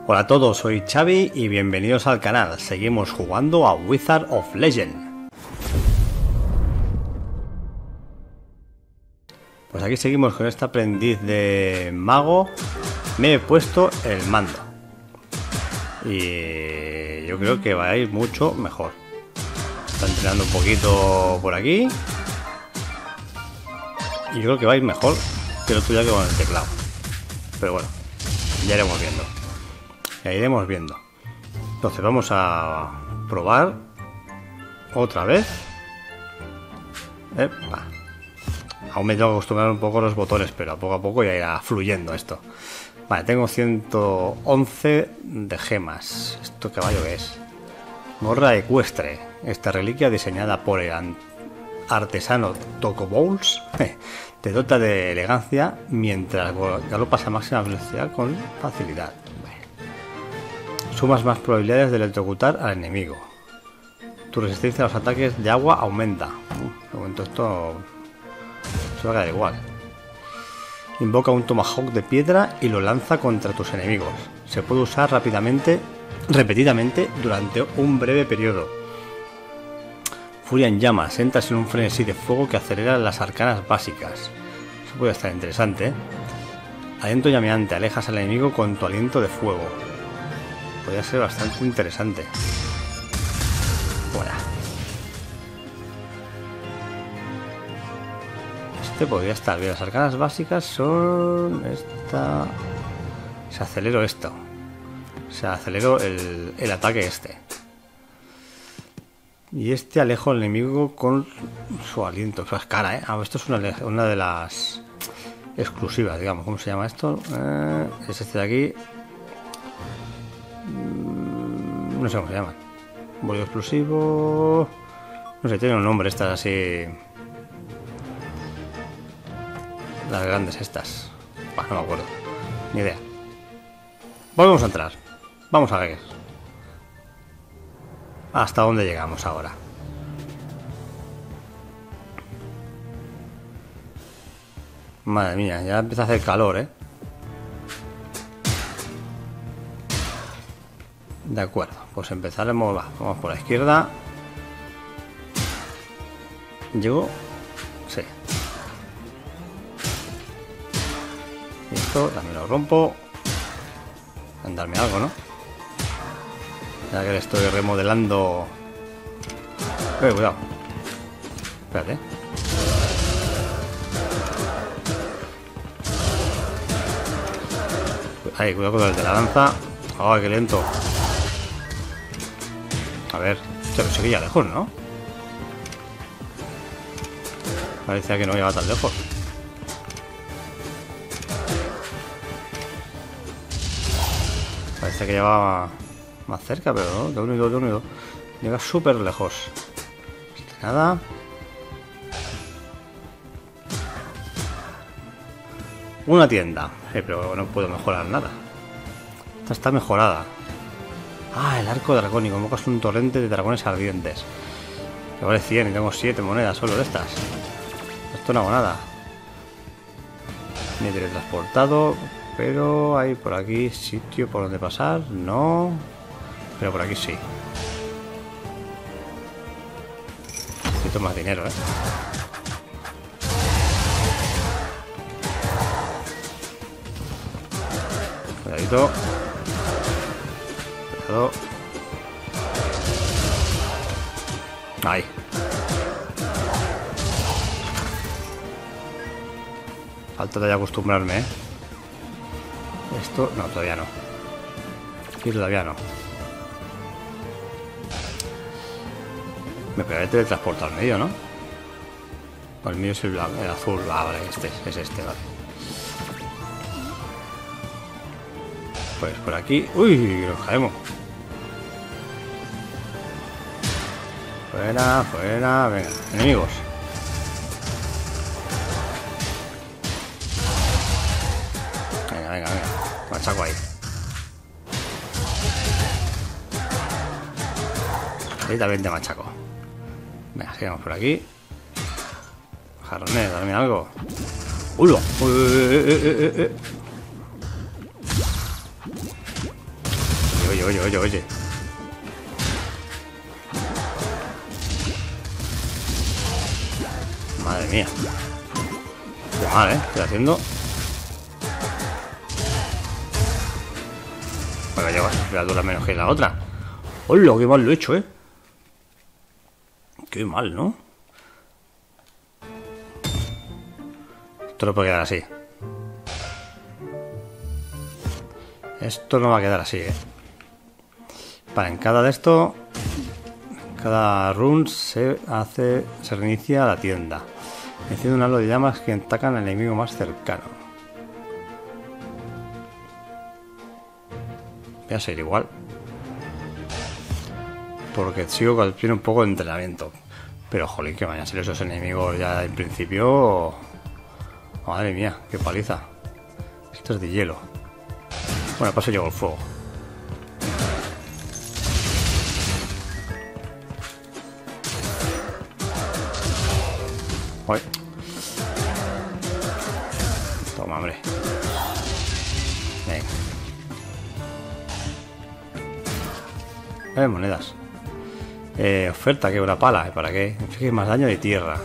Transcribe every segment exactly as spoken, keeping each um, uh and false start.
Hola a todos, soy Xavi y bienvenidos al canal. Seguimos jugando a Wizard of Legend. Pues aquí seguimos con este aprendiz de mago. Me he puesto el mando y yo creo que va a ir mucho mejor. Está entrenando un poquito por aquí y yo creo que va a ir mejor que lo tuyo que con el teclado. Pero bueno, ya iremos viendo. Ya iremos viendo. Entonces vamos a probar otra vez. Epa. Aún me tengo que acostumbrar un poco a los botones, pero a poco a poco ya irá fluyendo esto. Vale, tengo ciento once de gemas. ¿Esto qué caballo es? Morra ecuestre. Esta reliquia diseñada por el artesano Toco Bowls te dota de elegancia mientras galopas a máxima velocidad con facilidad. Sumas más probabilidades de electrocutar al enemigo. Tu resistencia a los ataques de agua aumenta. Uh, de momento esto se va a quedar igual. Invoca un tomahawk de piedra y lo lanza contra tus enemigos. Se puede usar rápidamente, repetidamente durante un breve periodo. Furia en llamas. Entras en un frenesí de fuego que acelera las arcanas básicas. Eso puede estar interesante, ¿eh? Aliento llameante. Alejas al enemigo con tu aliento de fuego. Podría ser bastante interesante. Bueno. Este podría estar bien. Las arcanas básicas son... Esta... Se aceleró esto. Se aceleró el, el ataque este. Y este alejo al enemigo con su aliento. O sea, es cara, ¿eh? Ah, esto es una, una de las exclusivas, digamos. ¿Cómo se llama esto? Eh, es este de aquí. No sé cómo se llama. Bolido explosivo. No sé, tiene un nombre estas así. Las grandes estas. Bueno, no me acuerdo. Ni idea. Volvemos a entrar. Vamos a ver. ¿Hasta dónde llegamos ahora? Madre mía, ya empieza a hacer calor, ¿eh? De acuerdo, pues empezaremos. Va, vamos por la izquierda. ¿Llego? Sí. Y esto también lo rompo. Andarme algo, ¿no? Ya que le estoy remodelando. Eh, cuidado. Espérate. Ahí, cuidado con el de la lanza. Ay, qué lento. A ver, se lo seguía lejos, ¿no? Parecía que no llegaba tan lejos. Parece que llevaba más cerca, pero no, de unido, de unido. Llega súper lejos. Nada. Una tienda. Eh, pero no puedo mejorar nada. Esta está mejorada. Ah, el arco dracónico. Invocas un torrente de dragones ardientes. Que vale cien y tengo siete monedas solo de estas. Esto no hago nada. Me he teletransportado. Pero hay por aquí sitio por donde pasar. No. Pero por aquí sí. Necesito más dinero, eh. Cuidadito. Cuidado. Ahí. Falta de acostumbrarme, ¿eh? Esto... No, todavía no. Aquí todavía no. Me pegaré teletransporte al medio, ¿no? O el mío es el, blanco, el azul. Ah, vale, este es este, vale. Pues por aquí... ¡Uy! Nos caemos. Fuera, fuera... Venga, enemigos. Venga, venga, venga. Machaco ahí. Ahí también te machaco. Venga, sigamos por aquí. Jarrones, dame algo. ¡Ulo! ¡Uy, uy, uy, uy, uy! oye, oye, oye. Madre mía. Qué mal, ¿eh? Estoy haciendo. Bueno, lleva criatura menos que la otra. ¡Hola! ¡Qué mal lo he hecho, eh! Qué mal, ¿no? Esto no puede quedar así. Esto no va a quedar así, eh. Para en cada de esto, cada run se hace, se reinicia la tienda. Enciende un halo de llamas que atacan al enemigo más cercano. Voy a seguir igual. Porque sigo con tiene un poco de entrenamiento. Pero jolín, que vayan a ser esos enemigos ya en principio. Madre mía, qué paliza. Esto es de hielo. Bueno, paso llevo el fuego. Uy. Toma, hombre. Venga. Eh, monedas. Eh, oferta, quebra pala. ¿Para qué? Inflige más daño de tierra.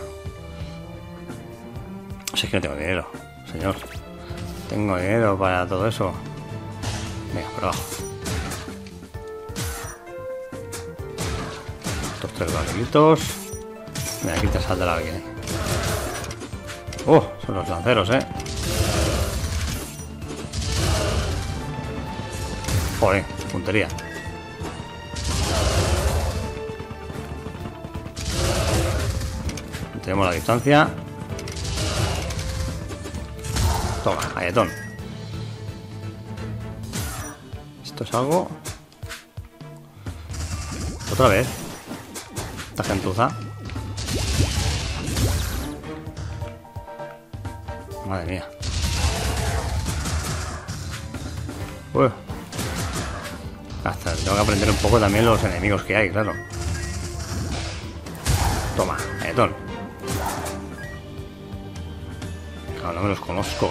O sea, es que no tengo dinero, señor. Tengo dinero para todo eso. Venga, por abajo. Estos tres barrilitos. Mira, aquí te saldrá alguien. Oh, son los lanceros, eh. Joder, puntería. Tenemos la distancia. Toma, galletón. Esto es algo. Otra vez. Esta gentuza. Madre mía. Uy. Hasta tengo que aprender un poco también los enemigos que hay, claro. Toma, galletón. Claro, no me los conozco.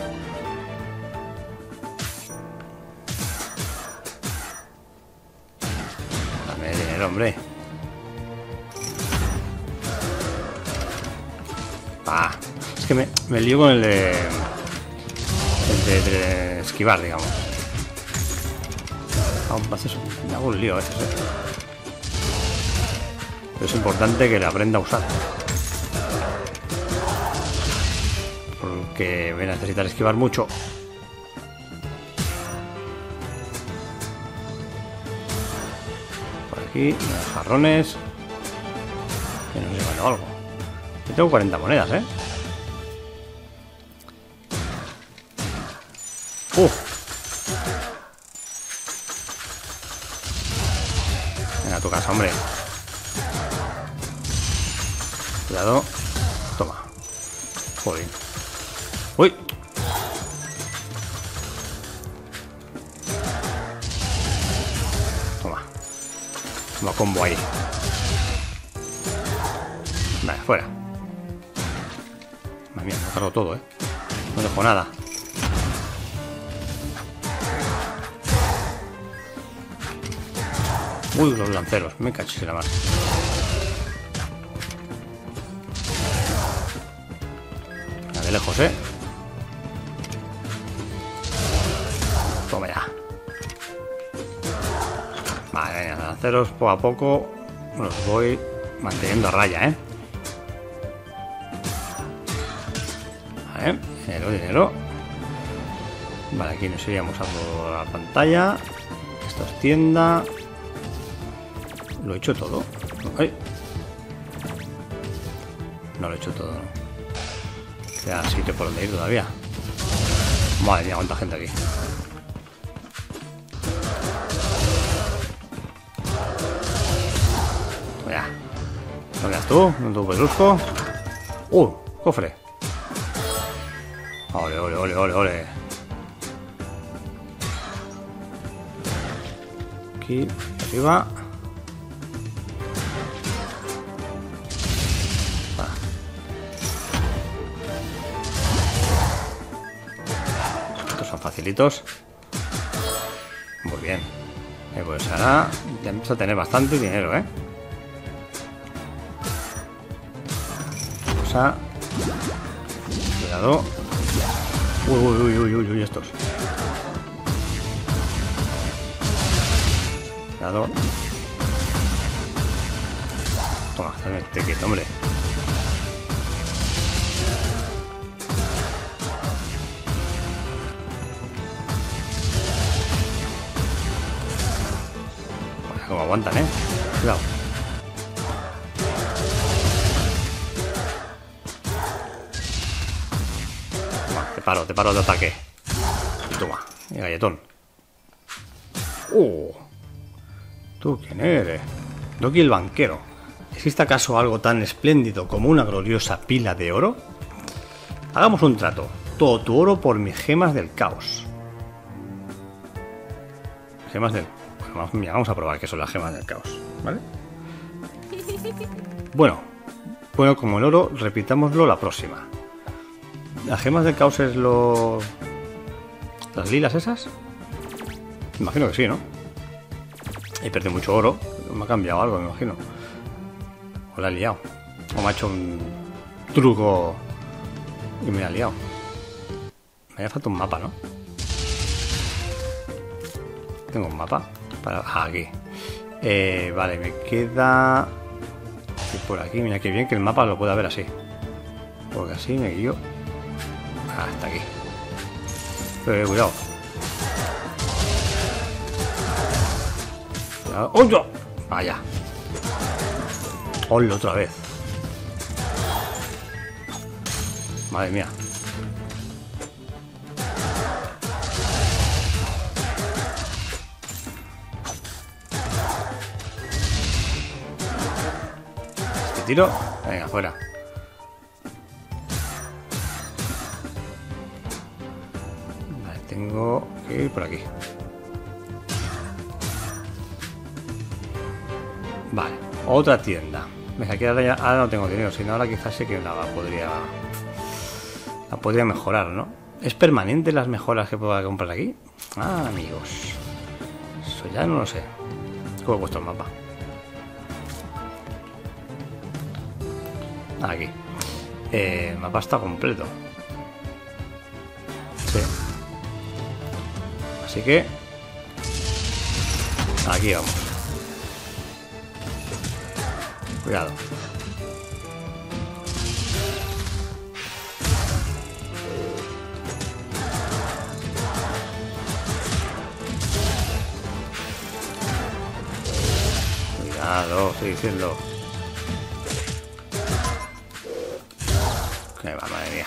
Dame dinero, hombre. Ah, es que me, me lío con el de, el de, de esquivar, digamos. Ah, eso, me hago un lío a veces, ¿eh? Pero es importante que le aprenda a usar. Porque voy a necesitar esquivar mucho. Por aquí, unos jarrones. Que nos llevan algo. Yo tengo cuarenta monedas, ¿eh? ¡Uf! Venga, a tu casa, hombre. Cuidado. Toma. Joder. ¡Uy! Toma. Toma combo ahí. Vale, fuera. Madre mía, me cargo todo, ¿eh? No dejo nada. Uy, los lanceros. Me cachis en la mano. De lejos, ¿eh? Toma ya. Vale, venga, lanceros poco a poco los voy manteniendo a raya, ¿eh? Vale, dinero, dinero. Vale, aquí nos iríamos a por la pantalla. Esto es tienda. Lo he hecho todo. Ay. No lo he hecho todo, ¿no? Queda sitio por donde ir todavía. Madre mía, cuánta gente aquí. Ya. ¿No veas tú? ¿No tu pedrusco? ¡Uh! ¡Cofre! ¡Ole, ole, ole, ole, ole! Aquí, arriba. Facilitos. Muy bien. Eh, pues ahora ya empiezo a tener bastante dinero, ¿eh? Cosa. Cuidado. Uy, uy, uy, uy, uy, uy, estos. Cuidado. Toma, este quieto, hombre. Como aguantan, eh. Cuidado. Toma, te paro, te paro de ataque. Y toma, y galletón. ¡Oh! ¿Tú quién eres? Doki el banquero. ¿Existe acaso algo tan espléndido como una gloriosa pila de oro? Hagamos un trato. Todo tu oro por mis gemas del caos. Gemas del... Bueno, mira, vamos a probar qué son las gemas del caos, ¿vale? Bueno, bueno, como el oro, repitámoslo la próxima. ¿Las gemas del caos es lo... las lilas esas? Imagino que sí, ¿no? He perdido mucho oro. Me ha cambiado algo, me imagino. O la he liado. O me ha hecho un truco y me ha liado. Me haría falta un mapa, ¿no? Tengo un mapa. Para... Ah, aquí. Eh, vale, me queda... Y por aquí, mira qué bien que el mapa lo pueda ver así. Porque así me guío hasta aquí. Pero cuidado. Cuidado. ¡Oh, yo! Vaya. Hola, otra vez. Madre mía. Tiro, venga, fuera. Vale, tengo que ir por aquí. Vale, otra tienda. Venga, aquí ahora, ya, ahora no tengo dinero, sino ahora quizás sí que la podría la podría mejorar, ¿no? ¿Es permanente las mejoras que puedo comprar aquí? Ah, amigos, eso ya no lo sé. ¿Cómo he puesto el mapa? Aquí. Eh, el mapa está completo. Sí. Así que... aquí vamos. Cuidado. Cuidado, estoy diciendo. Que va, madre mía.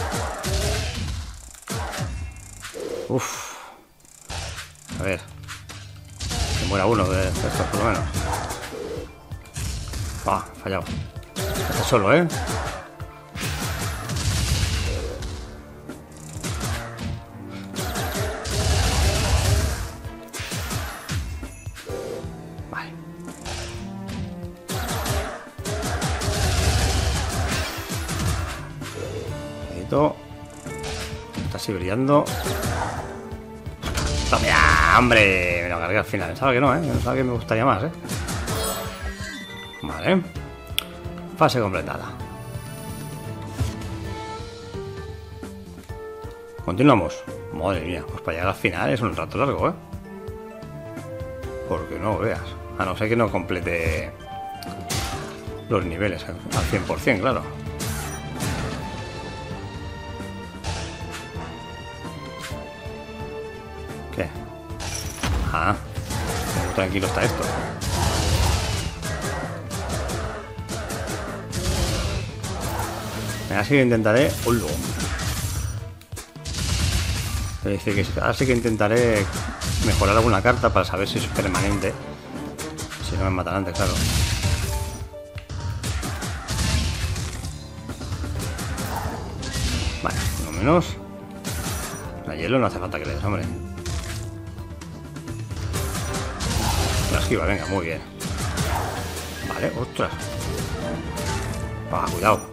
Uf. A ver. Que muera uno de estos por lo menos. Ah, fallado. Está solo, ¿eh? Vale. Necesito... está así brillando. ¡Toma, hombre! Me lo cargué al final. Pensaba que no, ¿eh? Pensaba que me gustaría más, ¿eh? Vale. Fase completada. Continuamos. Madre mía, pues para llegar al final es un rato largo, ¿eh? Porque no veas. A no ser que no complete los niveles al cien por cien, claro. ¿Qué? Ah, tranquilo está esto. Así que intentaré... ¡Hola! Dice que ahora sí que intentaré mejorar alguna carta para saber si es permanente. Si no me matan antes, claro. Vale, por lo menos. La hielo no hace falta que le des, hombre. La esquiva, venga, muy bien. Vale, ostras. Ah, cuidado.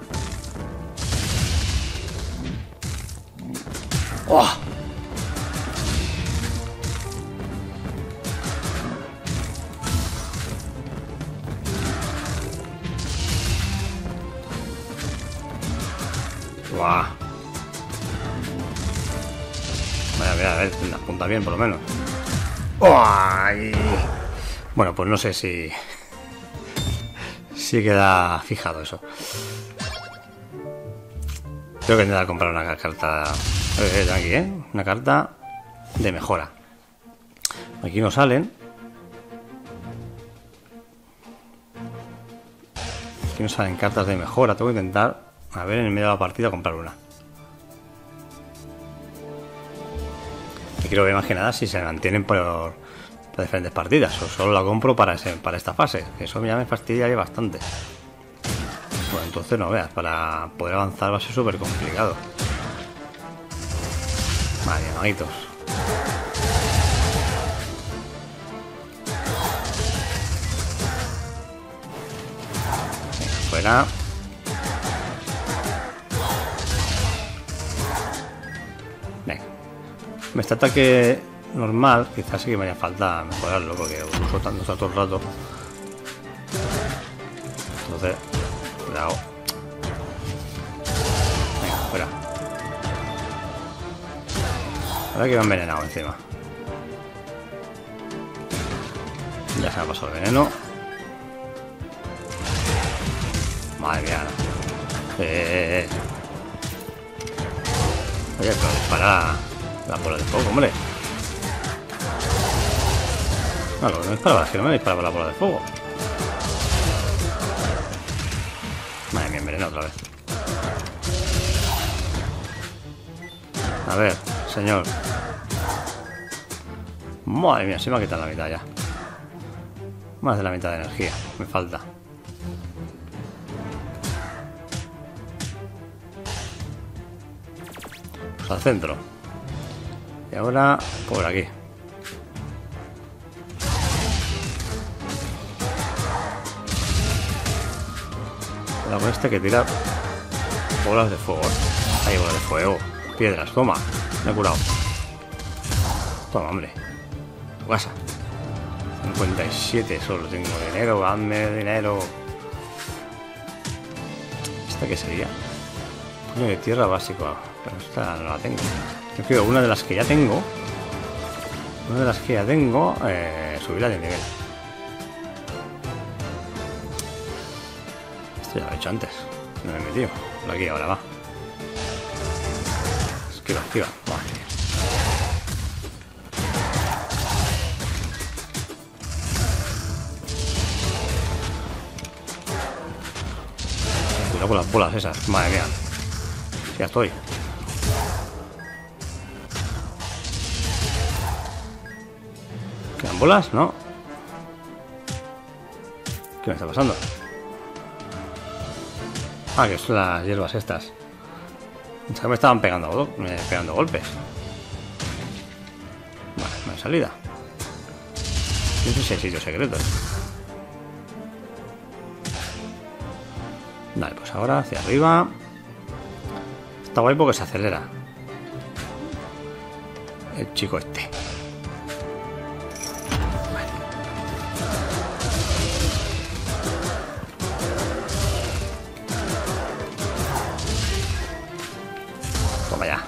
¡Oh! Buah. Vaya, mira, a ver, la apunta bien por lo menos. ¡Ay! Bueno, pues no sé si... si queda fijado eso. Tengo que intentar comprar una carta... Eh, eh, aquí, ¿eh? Una carta de mejora. Aquí no salen. Aquí no salen cartas de mejora. Tengo que intentar, a ver, en el medio de la partida comprar una. Y quiero ver más que nada si se mantienen por, por diferentes partidas. O solo la compro para, ese, para esta fase. Eso ya me fastidiaría bastante. Pues entonces no veas, para poder avanzar va a ser súper complicado. Vale, maguitos. Venga, fuera. Venga. Este ataque normal, quizás sí que me haría falta mejorarlo, porque lo uso tanto todo el rato. Entonces, cuidado. Venga, fuera. Ahora que va envenenado encima. Ya se me ha pasado el veneno. Madre mía. Eh, eh, eh. Oye, pero dispara la bola de fuego, hombre. No, no me disparaba, si no me disparaba la bola de fuego. Madre mía, envenenado otra vez. A ver, señor. Madre mía, se me ha quitado la mitad ya. Más de la mitad de energía, me falta. Pues al centro. Y ahora por aquí. Cuidado con este que tira bolas de fuego. Hay bolas de fuego. Piedras, toma. Me he curado. Toma, hombre. Tu casa. cincuenta y siete solo tengo dinero. Dame dinero. ¿Esta qué sería? Puño de tierra básico. Pero esta no la tengo. Yo creo una de las que ya tengo. Una de las que ya tengo. Eh, subirla de nivel. Esto ya lo he hecho antes. No me he metido. Por aquí ahora va. Esquiva, esquiva. Vale. Cuidado con las bolas esas. Madre mía. Ya estoy. ¿Quedan bolas? No. ¿Qué me está pasando? Ah, que son las hierbas estas. Pensaba que me estaban pegando, me pegando golpes. Vale, no hay salida. No sé si hay sitios secretos. Vale, pues ahora hacia arriba. Está guay porque se acelera. El chico este. Toma ya.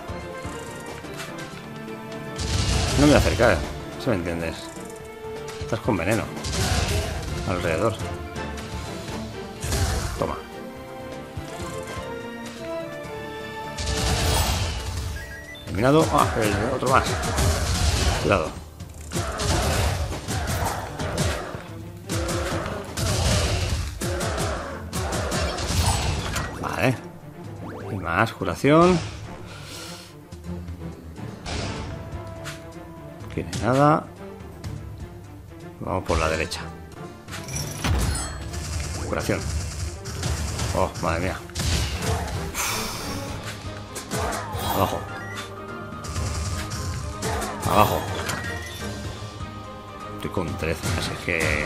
No me voy a acercar, si me entiendes. Estás con veneno alrededor. Toma. Eliminado. Ah, el otro más. Cuidado. Vale. Y más curación. No tiene nada. Vamos por la derecha. Curación. Oh, madre mía. Abajo. Abajo. Estoy con trece, así que...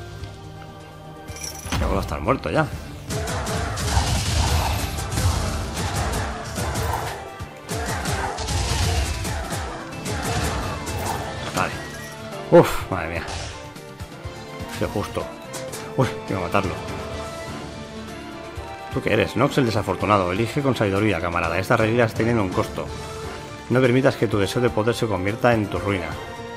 Ya puedo estar muerto ya. Vale. Uf, madre mía. Qué justo. Uy, tengo que matarlo. ¿Tú qué eres? Nox el desafortunado. Elige con sabiduría, camarada. Estas reglas tienen un costo. No permitas que tu deseo de poder se convierta en tu ruina.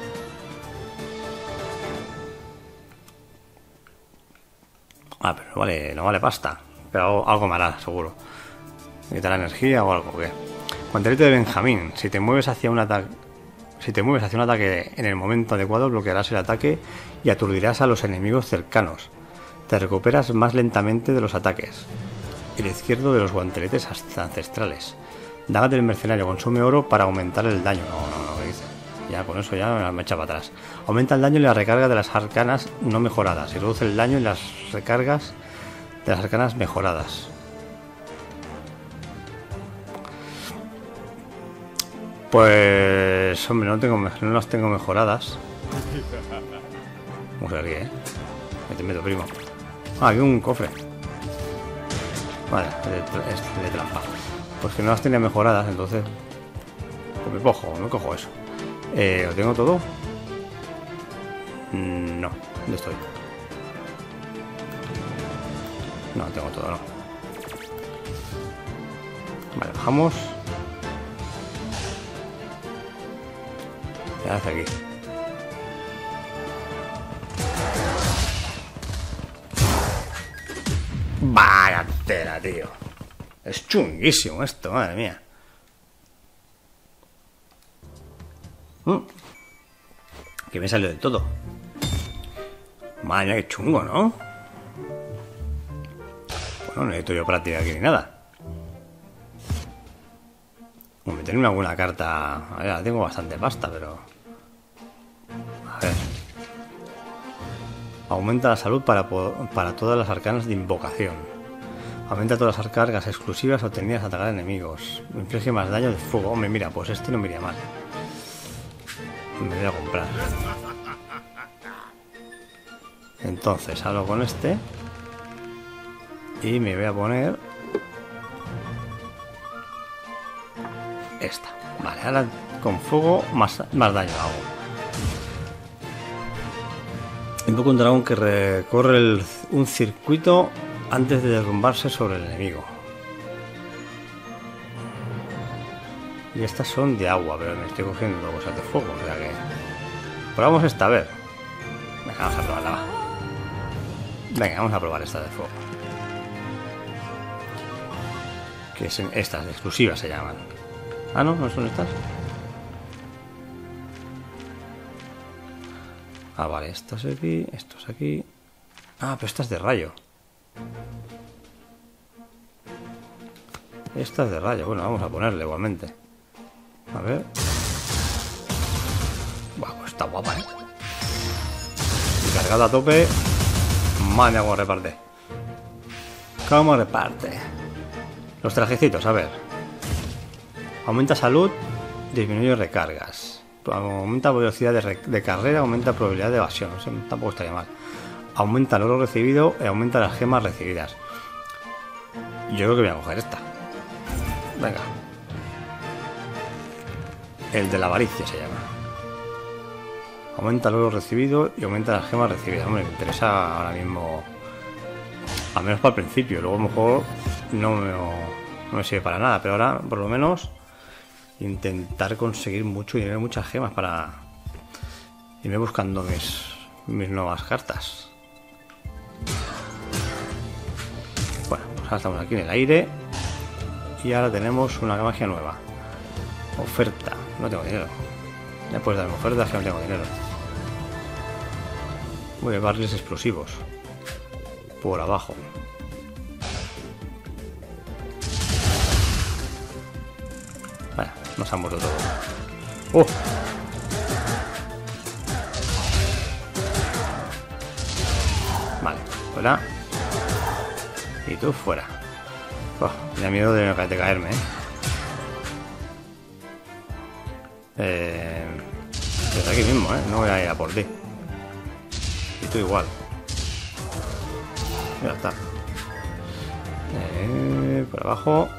Ah, pero no vale, no vale pasta. Pero algo me hará, seguro. Quitar energía o algo, ¿qué? Guantelete de Benjamín. Si te mueves hacia un ataque... Si te mueves hacia un ataque en el momento adecuado, bloquearás el ataque y aturdirás a los enemigos cercanos. Te recuperas más lentamente de los ataques. El izquierdo de los guanteletes ancestrales. Daga del mercenario. Consume oro para aumentar el daño. No, no, no, ¿qué dice? Ya con eso ya me echa para atrás. Aumenta el daño y la recarga de las arcanas no mejoradas. Y reduce el daño y las recargas de las arcanas mejoradas. Pues... Hombre, no, tengo, no las tengo mejoradas. Vamos a ver aquí, ¿eh? Me te meto, primo. Ah, aquí un cofre. Vale, es de trampa. Pues que no las tenía mejoradas, entonces... Pues me cojo, me cojo eso. Eh, ¿Lo tengo todo? No, ¿dónde estoy? No, tengo todo, no. Vale, bajamos. ¿Qué hace aquí? Vaya tela, tío. Es chunguísimo esto, madre mía. Mm. Que me salió de todo. Madre mía, qué chungo, ¿no? Bueno, no necesito yo práctica aquí ni nada. Hombre, tener una buena carta. A ver, tengo bastante pasta, pero... A ver. Aumenta la salud para, para todas las arcanas de invocación. Aumenta todas las cargas exclusivas obtenidas a atacar enemigos. Inflige más daño de fuego. Hombre, mira, pues este no me iría mal. Me voy a comprar. Entonces, hablo con este. Y me voy a poner... Esta. Vale, ahora con fuego más, más daño hago. Invoco un dragón que recorre el, un circuito antes de derrumbarse sobre el enemigo. Y estas son de agua, pero me estoy cogiendo cosas de fuego, o sea que... Probamos esta, a ver. Venga, vamos a probarla, va. Venga, vamos a probar esta de fuego. Que son estas, exclusivas se llaman. Ah, no, no son estas. Ah, vale, estos aquí, estos aquí. Ah, pero esta es de rayo. Esta es de rayo, bueno, vamos a ponerle igualmente. A ver. Buah, pues está guapa, ¿eh? Y cargada a tope. Madre, cómo reparte. ¿Cómo reparte? Los trajecitos, a ver. Aumenta salud, disminuye recargas. Aumenta velocidad de, de carrera, aumenta probabilidad de evasión. Eso tampoco estaría mal. Aumenta el oro recibido y aumenta las gemas recibidas. Yo creo que voy a coger esta. Venga. El de la avaricia se llama. Aumenta el oro recibido y aumenta las gemas recibidas. Hombre, me interesa ahora mismo. Al menos para el principio. Luego a lo mejor no me, no me sirve para nada. Pero ahora, por lo menos, intentar conseguir mucho dinero, muchas gemas para irme buscando mis, mis nuevas cartas. Bueno, pues ahora estamos aquí en el aire. Y ahora tenemos una magia nueva. Oferta. No tengo dinero. Ya puedes darme ofertas que no tengo dinero. Voy a barriles explosivos. Por abajo. Vale, nos han muerto todo. ¡Oh! Vale, fuera. Y tú fuera. Oh, me da miedo de, de caerme, ¿eh? Eh, desde aquí mismo, ¿eh? No voy a ir a por ti. Y tú igual. Ya está. Eh, por abajo.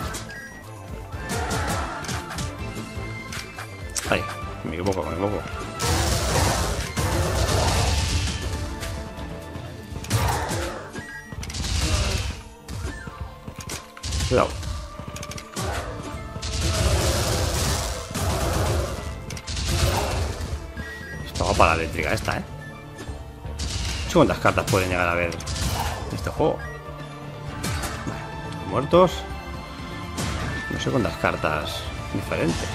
Ay, me equivoco, me equivoco. Cuidado. Esto va para la eléctrica esta, ¿eh? No sé cuántas cartas pueden llegar a ver este juego. Vale, muertos. No sé cuántas cartas diferentes.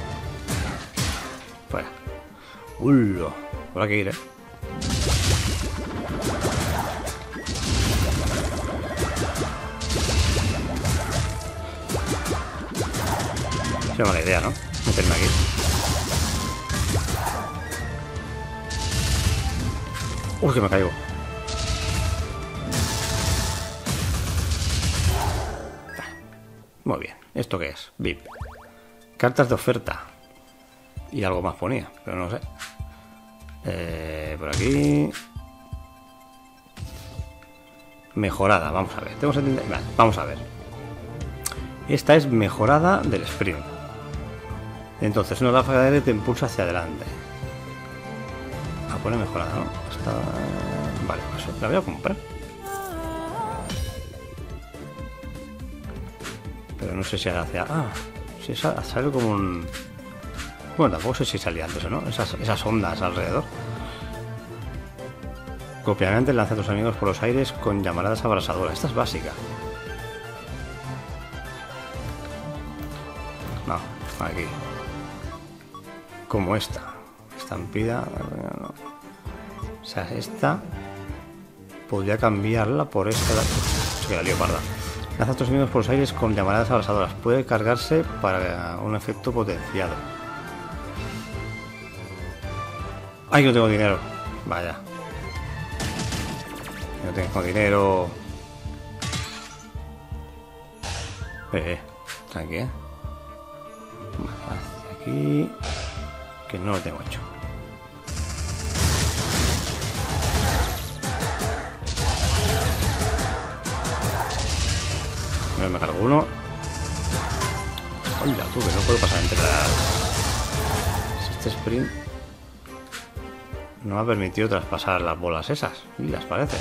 Fuera. Ulo. Habrá que ir, ¿eh? Es una mala idea, ¿no? Meterme aquí. Uy, que me caigo. Muy bien. ¿Esto qué es? V I P. Cartas de oferta. Y algo más ponía, pero no sé. Eh, por aquí. Mejorada, vamos a ver. Tengo setenta... Vale, vamos a ver. Esta es mejorada del sprint. Entonces una ráfaga de aire te impulsa hacia adelante. A poner mejorada, ¿no? Está... Vale, pues la voy a comprar. Pero no sé si hacia... Ah, si sale como un... Bueno, tampoco sé si salía antes o no. Esas, esas ondas alrededor. Copiamente lanza a tus amigos por los aires con llamaradas abrasadoras. Esta es básica. No, aquí. Como esta. Estampida. No. O sea, esta. Podría cambiarla por esta. Se queda lío parda. Lanza a tus amigos por los aires con llamaradas abrasadoras. Puede cargarse para un efecto potenciado. ¡Ay, no tengo dinero! Vaya. No tengo dinero. Eh, tranqui, eh. Vale, hacia aquí. Que no lo tengo hecho. No me cargo uno. Hola, tú, que no puedo pasar entre las... Este sprint no me ha permitido traspasar las bolas esas. Y las parece.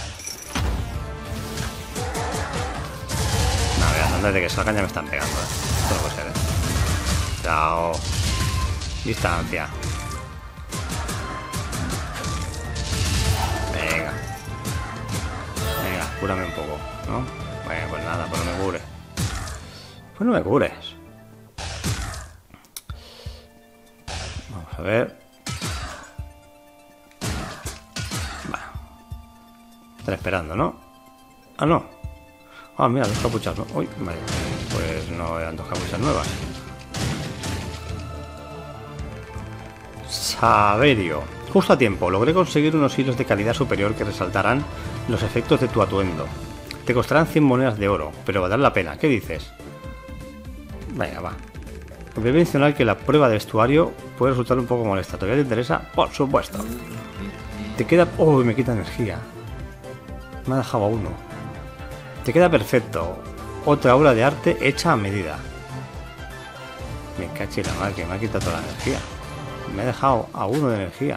No, vean, antes de que salgan ya me están pegando, ¿eh? Esto no puede ser, ¿eh? Chao. Distancia. Venga. Venga, cúrame un poco, ¿no? Bueno, pues nada, pues no me cures. Pues no me cures. Vamos a ver. Vale. Están esperando, ¿no? Ah, no. Ah, mira, dos capuchas, ¿no? Uy, vale. Pues no eran dos capuchas nuevas. Saberio. Justo a tiempo. Logré conseguir unos hilos de calidad superior que resaltarán los efectos de tu atuendo. Te costarán cien monedas de oro, pero valdrá la pena. ¿Qué dices? Venga, va. Voy a mencionar que la prueba de vestuario puede resultar un poco molesta. ¿Todavía te interesa? Por supuesto. Te queda... Oh, me quita energía. Me ha dejado a uno. Te queda perfecto. Otra obra de arte hecha a medida. Me caché la madre que me ha quitado toda la energía. Me ha dejado a uno de energía.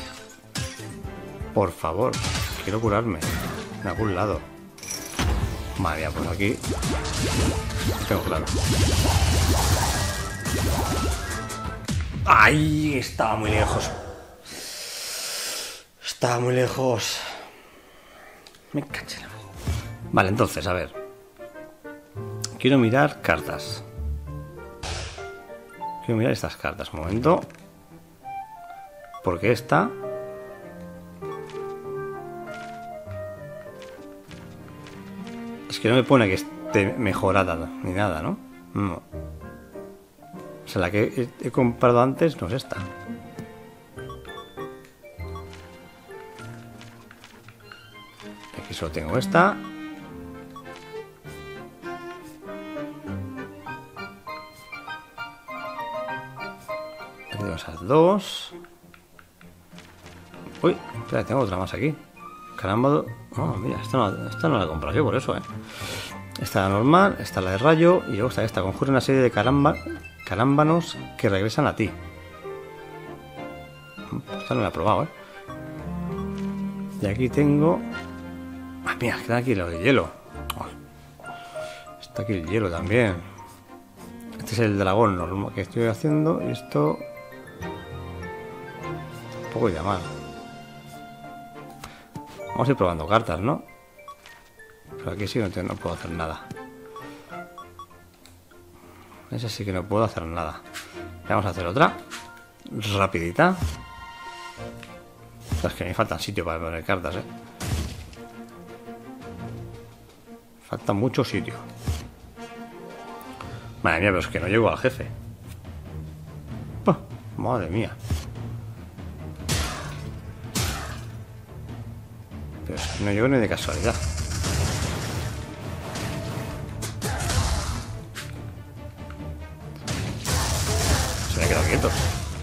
Por favor, quiero curarme en algún lado. Madre mía, pues aquí lo tengo claro. ¡Ay! Estaba muy lejos. Estaba muy lejos. Me caché la madre. Vale, entonces, a ver. Quiero mirar cartas. Quiero mirar estas cartas. Un momento. Porque esta... Es que no me pone que esté mejorada ni nada, ¿no? No. O sea, la que he, he comprado antes no es esta. Aquí solo tengo esta. Aquí tengo esas dos. Uy, espera, tengo otra más aquí. Caramba. Oh, mira, esta no, esta no la he comprado yo por eso, eh. Esta la normal, esta la de rayo. Y luego está esta. Conjura una serie de caramba, carámbanos que regresan a ti. Esta no la he probado, eh. Y aquí tengo... Ah, mira, quedan aquí los de hielo. Oh. Está aquí el hielo también. Este es el dragón normal que estoy haciendo. Y esto... un poco ya mal. Vamos a ir probando cartas, ¿no? Pero aquí sí no, te, no puedo hacer nada. Esa sí que no puedo hacer nada. Vamos a hacer otra. Rapidita. Es que me falta sitio para poner cartas, ¿eh? Falta mucho sitio. Madre mía, pero es que no llego al jefe. Oh, madre mía. Pero es que no llego ni de casualidad. Se me ha quedado quieto.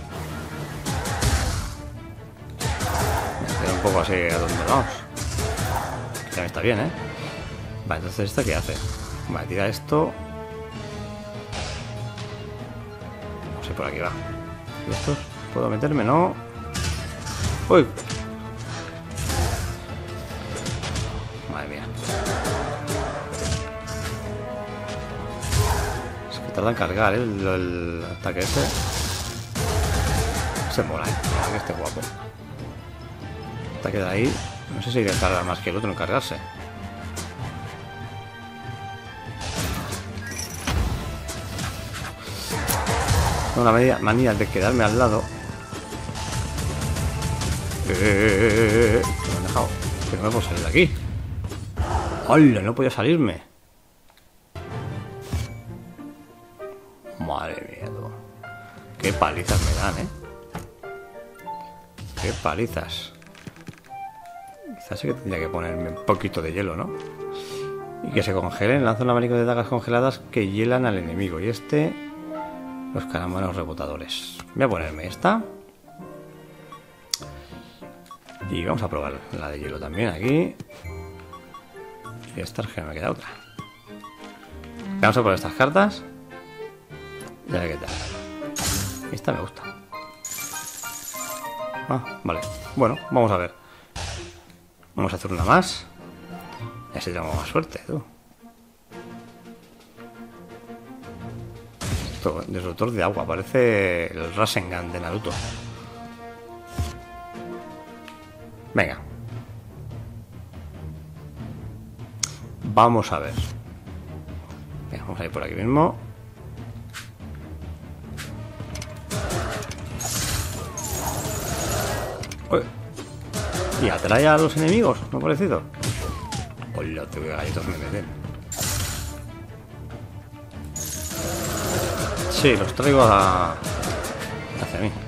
Me quedo un poco así a donde vamos. Ya está bien, ¿eh? Vale, entonces ¿esta qué hace? Vale, tira esto. No sé, por aquí va. ¿Y estos? ¿Puedo meterme? No. ¡Uy! Madre mía. Es que tarda en cargar, ¿eh? el, el ataque este. Se mola, ¿eh? Mira que este guapo. Ataque de ahí. No sé si tarda más que el otro en cargarse. Una manía, manía de quedarme al lado. Eh, eh, eh, eh. Me han dejado. Que no me puedo salir de aquí. ¡Hola! No podía salirme. Madre mía, tú. Qué palizas me dan, ¿eh? Qué palizas. Quizás sí que tendría que ponerme un poquito de hielo, ¿no? Y que se congelen. Lanza un abanico de dagas congeladas que hielan al enemigo. Y este... los caramelos rebotadores. Voy a ponerme esta. Y vamos a probar la de hielo también aquí. Y esta es que no me queda otra. Vamos a probar estas cartas. Y a ver qué tal. Esta me gusta. Ah, vale. Bueno, vamos a ver. Vamos a hacer una más. Y así tengo más suerte, tú. Disruptor de agua, parece el Rasengan de Naruto. Venga. Vamos a ver. Venga, vamos a ir por aquí mismo. Uy. Y atrae a los enemigos, ¿no ha parecido? Hola, te voy a galletos me meten. Sí, los traigo a... hacia mí.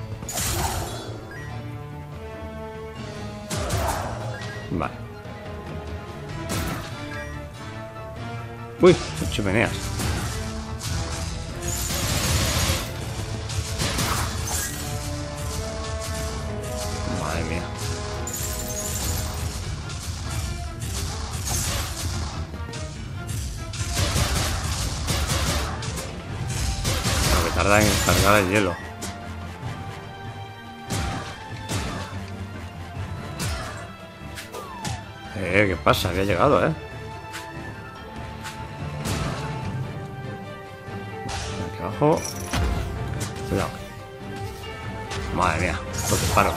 Vale. Uy, son chimeneas. Madre mía. Tarda en cargar el hielo. Eh, ¿qué pasa? Había llegado, ¿eh? Aquí abajo. Cuidado. Madre mía, los disparos.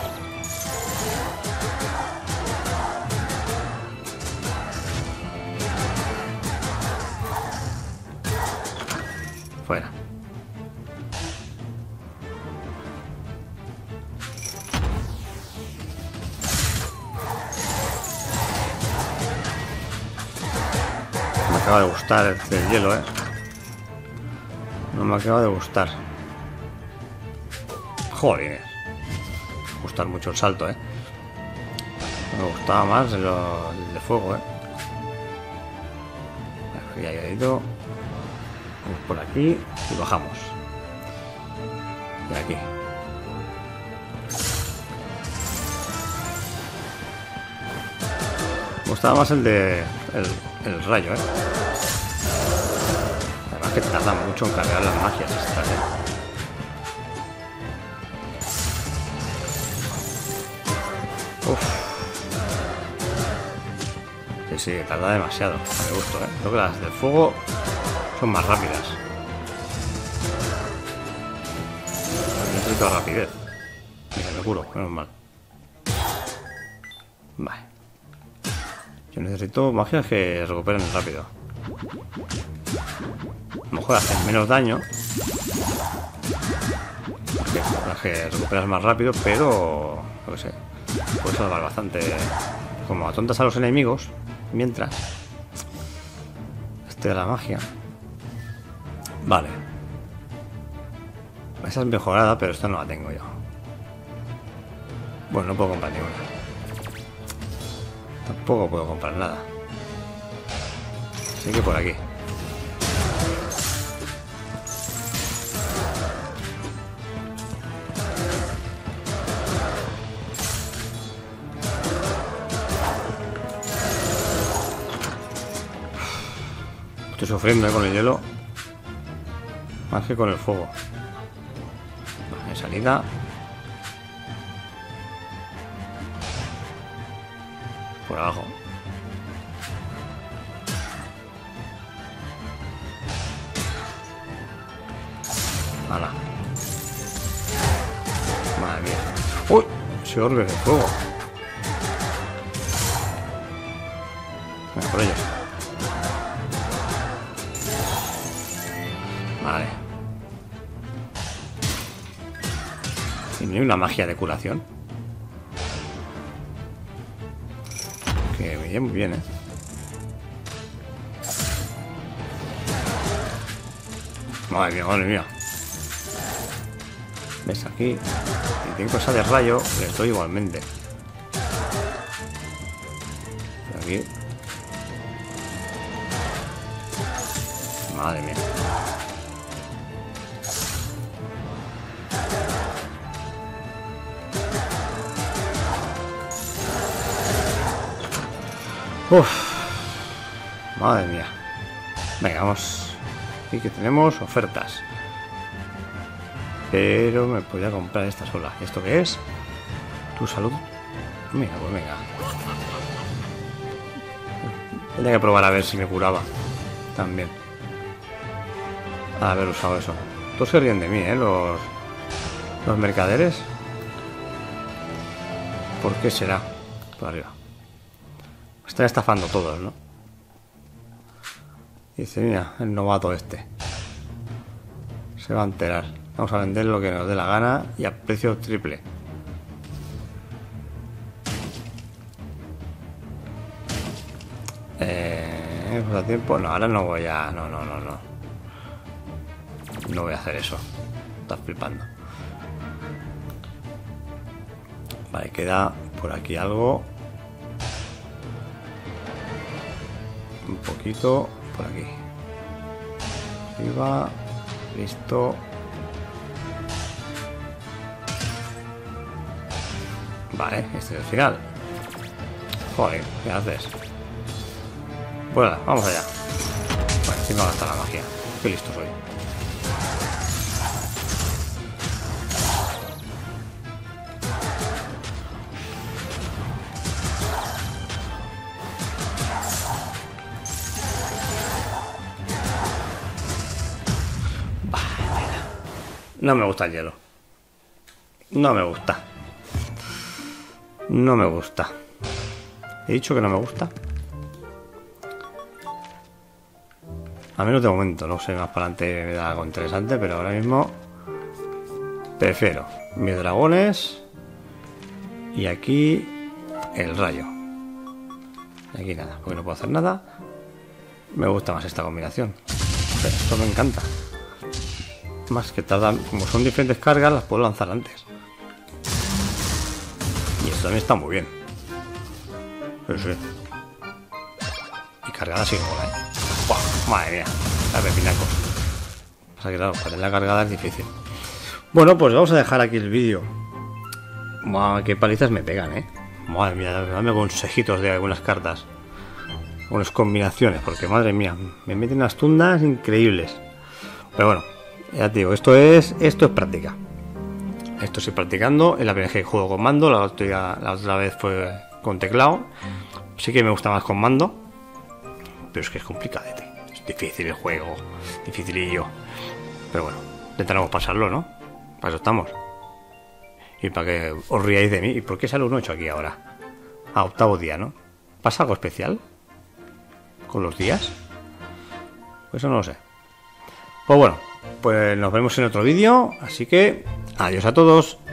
Fuera. Me acaba de gustar el, el hielo, eh. No me acaba de gustar. Joder. Me gusta mucho el salto, eh. Me gustaba más el, el de fuego, eh. Aquí hay dedito. Vamos por aquí y bajamos. De aquí. Me gustaba más el de el, el rayo, eh. Además que tarda mucho en cargar las magias estas, eh. Uf. Sí, sí, tarda demasiado. Me gusta, eh. Creo que las del fuego son más rápidas. Necesito rapidez. Mira, me curo, menos mal. Vale. Yo necesito magias que recuperen rápido. A lo mejor hacen menos daño. Porque las que recuperas más rápido, pero... no que sé. Puedes salvar bastante. Como atontas a los enemigos. Mientras. Este de la magia. Vale. Esa es mejorada, pero esta no la tengo yo. Bueno, no puedo comprar ninguna. Tampoco puedo comprar nada. Así que por aquí. Estoy sufriendo, ¿eh? Con el hielo. Más que con el fuego. Vale, salida. Por abajo. Hala. Madre mía. ¡Uy! Se orbe de fuego. Venga, por ellos. Vale. ¿Y no hay una magia de curación? Que me lleva muy bien, ¿eh? Madre mía, madre mía. ¿Ves aquí? Si tengo cosa de rayo, le estoy igualmente. Aquí. Madre mía. Uf, madre mía. Venga, vamos. Aquí que tenemos ofertas. Pero me podría comprar esta sola. ¿Esto qué es? Tu salud. Mira, pues venga. Tenía que probar a ver si me curaba. También. A haber usado eso. Todos se ríen de mí, ¿eh? Los, los mercaderes. ¿Por qué será? Por arriba. Están estafando todos, ¿no? Dice, mira, el novato este. Se va a enterar. Vamos a vender lo que nos dé la gana y a precio triple. Eh, ¿Pues a tiempo? No, ahora no voy a... No, no, no, no. No voy a hacer eso. Estás flipando. Vale, queda por aquí algo. Un poquito por aquí. Arriba. Listo. Vale, este es el final. Joder, ¿qué haces? Bueno, vamos allá. Bueno, encima va a gastar la magia. Qué listo soy. No me gusta el hielo. No me gusta. No me gusta. He dicho que no me gusta. A menos de momento. No sé, más para adelante me da algo interesante. Pero ahora mismo prefiero mis dragones. Y aquí el rayo. Aquí nada, porque no puedo hacer nada. Me gusta más esta combinación. Pero esto me encanta. Más que tardan, como son diferentes cargas, las puedo lanzar antes. Y esto también está muy bien. Pero sí. Y cargada sí, mola, ¿eh? ¡Buah! Madre mía, la pepinaco. Pasa que claro, para la cargada es difícil. Bueno, pues vamos a dejar aquí el vídeo. Madre, qué palizas me pegan, ¿eh? Madre mía, dame consejitos de algunas cartas. Algunas combinaciones, porque madre mía, me meten unas tundas increíbles. Pero bueno. Ya te digo, esto es esto es práctica. Esto estoy practicando. Es la primera vez que juego con mando. La otra, la otra vez fue con teclado. Sí que me gusta más con mando. Pero es que es complicadete. difícil el juego, dificilillo. Pero bueno, intentaremos pasarlo, ¿no? Para eso estamos. Y para que os riáis de mí. ¿Y por qué sale un ocho aquí ahora? Ah, octavo día, ¿no? ¿Pasa algo especial con los días? Pues eso no lo sé. Pues bueno, pues nos vemos en otro vídeo. Así que adiós a todos.